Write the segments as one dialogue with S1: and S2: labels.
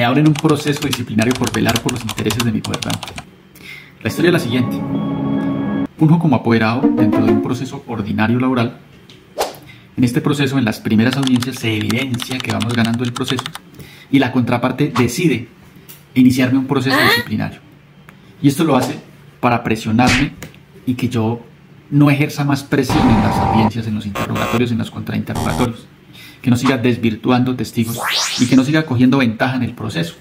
S1: me abren un proceso disciplinario por velar por los intereses de mi gobernante. La historia es la siguiente. Funjo como apoderado dentro de un proceso ordinario laboral. En este proceso, en las primeras audiencias, se evidencia que vamos ganando el proceso y la contraparte decide iniciarme un proceso disciplinario. Y esto lo hace para presionarme y que yo no ejerza más presión en las audiencias, en los interrogatorios, en los contrainterrogatorios, que no siga desvirtuando testigos y que no siga cogiendo ventaja en el proceso.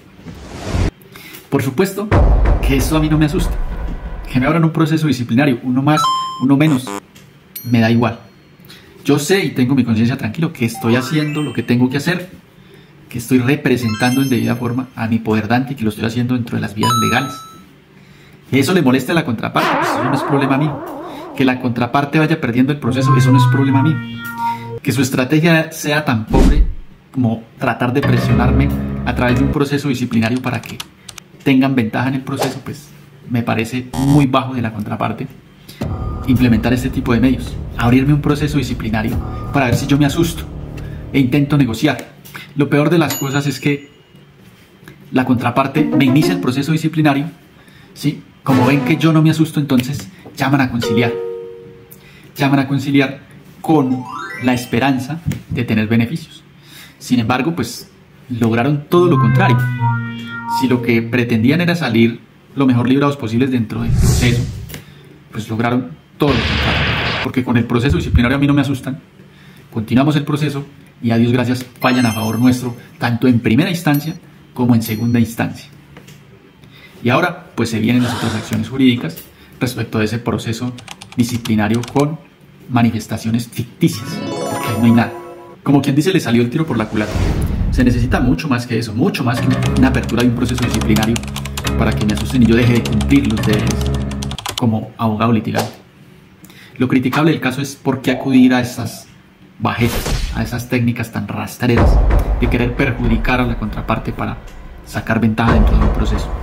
S1: Por supuesto que esto a mí no me asusta. Que me abran un proceso disciplinario, uno más, uno menos, me da igual. Yo sé y tengo mi conciencia tranquilo que estoy haciendo lo que tengo que hacer, que estoy representando en debida forma a mi poderdante y que lo estoy haciendo dentro de las vías legales. Que eso le moleste a la contraparte, pues eso no es problema mío. Que la contraparte vaya perdiendo el proceso, eso no es problema mío. Que su estrategia sea tan pobre como tratar de presionarme a través de un proceso disciplinario para que tengan ventaja en el proceso, pues me parece muy bajo de la contraparte implementar este tipo de medios. Abrirme un proceso disciplinario para ver si yo me asusto e intento negociar. Lo peor de las cosas es que la contraparte me inicia el proceso disciplinario, ¿sí? Como ven que yo no me asusto, entonces llaman a conciliar. Llaman a conciliar con la esperanza de tener beneficios. Sin embargo, pues lograron todo lo contrario. Si lo que pretendían era salir lo mejor librados posibles dentro del proceso, pues lograron todo lo contrario. Porque con el proceso disciplinario a mí no me asustan. Continuamos el proceso y a Dios gracias fallan a favor nuestro, tanto en primera instancia como en segunda instancia. Y ahora pues se vienen las otras acciones jurídicas respecto de ese proceso disciplinario con manifestaciones ficticias, porque ahí no hay nada. Como quien dice, le salió el tiro por la culata. Se necesita mucho más que eso, mucho más que una apertura de un proceso disciplinario para que me asusten y yo deje de cumplir los deberes como abogado litigante. Lo criticable del caso es por qué acudir a esas bajezas, a esas técnicas tan rastreras de querer perjudicar a la contraparte para sacar ventaja dentro de un proceso.